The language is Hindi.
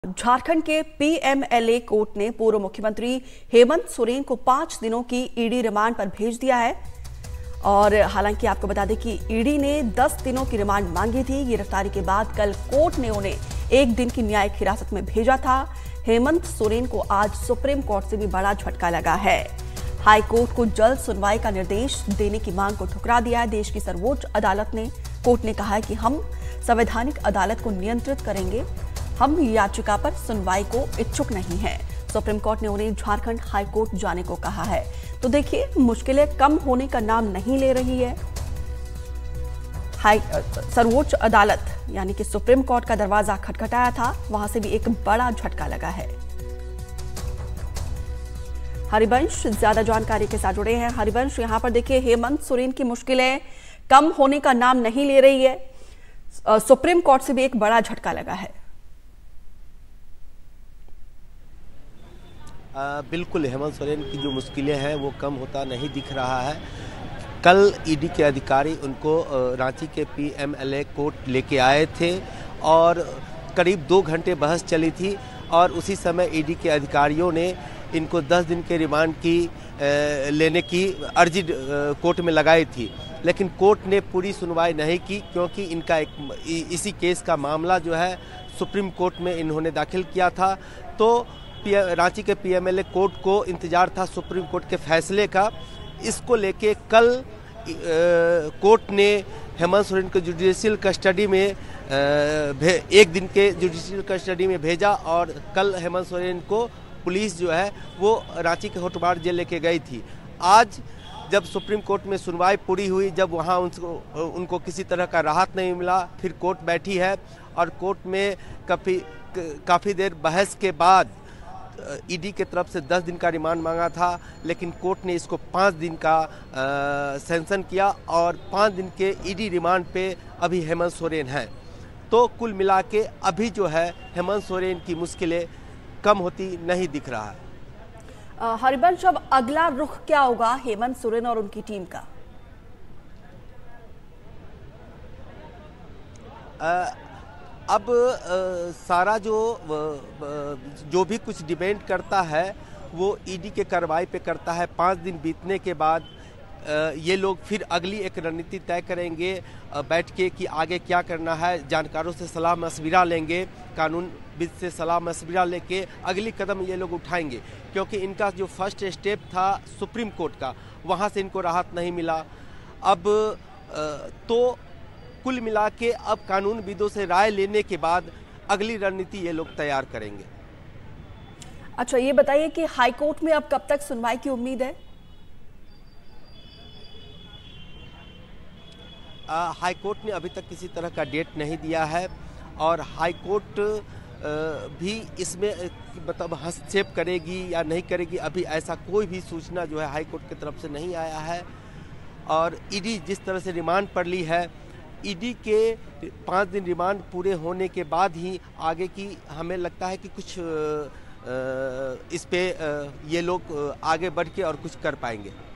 झारखंड के पीएमएलए कोर्ट ने पूर्व मुख्यमंत्री हेमंत सोरेन को 5 दिनों की ईडी रिमांड पर भेज दिया है। और हालांकि आपको बता दें कि ईडी ने 10 दिनों की रिमांड मांगी थी। गिरफ्तारी के बाद कल कोर्ट ने उन्हें 1 दिन की न्यायिक हिरासत में भेजा था। हेमंत सोरेन को आज सुप्रीम कोर्ट से भी बड़ा झटका लगा है। हाई कोर्ट को जल्द सुनवाई का निर्देश देने की मांग को ठुकरा दिया है देश की सर्वोच्च अदालत ने। कोर्ट ने कहा है कि हम संवैधानिक अदालत को नियंत्रित करेंगे, हम याचिका पर सुनवाई को इच्छुक नहीं हैं। सुप्रीम कोर्ट ने उन्हें झारखंड हाई कोर्ट जाने को कहा है। तो देखिए, मुश्किलें कम होने का नाम नहीं ले रही है। सर्वोच्च अदालत यानी कि सुप्रीम कोर्ट का दरवाजा खटखटाया था, वहां से भी एक बड़ा झटका लगा है। हरिवंश ज्यादा जानकारी के साथ जुड़े हैं। हरिवंश, यहां पर देखिए, हेमंत सोरेन की मुश्किलें कम होने का नाम नहीं ले रही है। सुप्रीम कोर्ट से भी एक बड़ा झटका लगा है। बिल्कुल, हेमंत सोरेन की जो मुश्किलें हैं वो कम होता नहीं दिख रहा है। कल ईडी के अधिकारी उनको रांची के पीएमएलए कोर्ट लेके आए थे और करीब 2 घंटे बहस चली थी और उसी समय ईडी के अधिकारियों ने इनको 10 दिन के रिमांड की लेने की अर्जी कोर्ट में लगाई थी। लेकिन कोर्ट ने पूरी सुनवाई नहीं की क्योंकि इनका इसी केस का मामला जो है सुप्रीम कोर्ट में इन्होंने दाखिल किया था। तो रांची के पीएमएलए कोर्ट को इंतजार था सुप्रीम कोर्ट के फैसले का। इसको लेके कल कोर्ट ने हेमंत सोरेन को जुडिशियल कस्टडी में 1 दिन के जुडिशियल कस्टडी में भेजा और कल हेमंत सोरेन को पुलिस जो है वो रांची के होटबार जेल लेके गई थी। आज जब सुप्रीम कोर्ट में सुनवाई पूरी हुई, जब वहाँ उनको किसी तरह का राहत नहीं मिला, फिर कोर्ट बैठी है और कोर्ट में काफ़ी देर बहस के बाद ईडी के तरफ से 10 दिन का रिमांड मांगा था, लेकिन कोर्ट ने इसको 5 दिन का सैंक्शन किया और 5 दिन के ईडी रिमांड पे अभी हेमंत सोरेन हैं। तो कुल मिला के अभी जो है हेमंत सोरेन की मुश्किलें कम होती नहीं दिख रहा है। हरिवंश, अब अगला रुख क्या होगा हेमंत सोरेन और उनकी टीम का? अब सारा जो भी कुछ डिपेंड करता है वो ईडी के कार्रवाई पे करता है। 5 दिन बीतने के बाद ये लोग फिर अगली एक रणनीति तय करेंगे बैठ के कि आगे क्या करना है। जानकारों से सलाह मशविरा लेंगे, कानूनविद से सलाह मशविरा लेके अगली कदम ये लोग उठाएंगे क्योंकि इनका जो फर्स्ट स्टेप था सुप्रीम कोर्ट का, वहाँ से इनको राहत नहीं मिला। अब तो कुल मिला के अब कानूनविदों से राय लेने के बाद अगली रणनीति ये लोग तैयार करेंगे। अच्छा, ये बताइए कि हाई कोर्ट में अब कब तक सुनवाई की उम्मीद है? हाई कोर्ट ने अभी तक किसी तरह का डेट नहीं दिया है और हाई कोर्ट भी इसमें मतलब हस्तक्षेप करेगी या नहीं करेगी, अभी ऐसा कोई भी सूचना जो है हाई कोर्ट की तरफ से नहीं आया है। और ईडी जिस तरह से रिमांड पर ली है, ईडी के 5 दिन रिमांड पूरे होने के बाद ही आगे की हमें लगता है कि कुछ इस पे ये लोग आगे बढ़ के और कुछ कर पाएंगे।